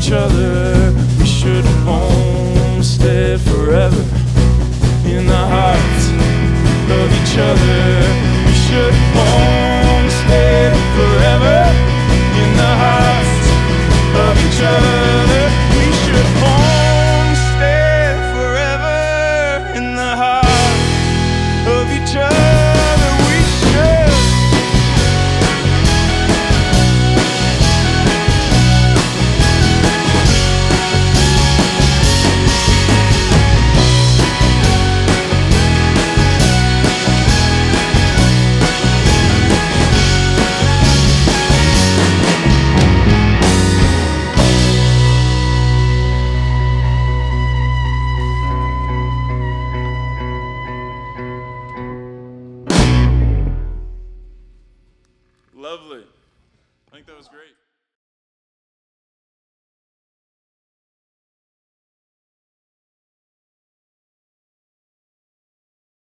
each other. We should homestead forever in the heart of each other. We should homestead forever in the heart of each other. We should homestead forever in the heart of each other. We should. Lovely. I think that was great.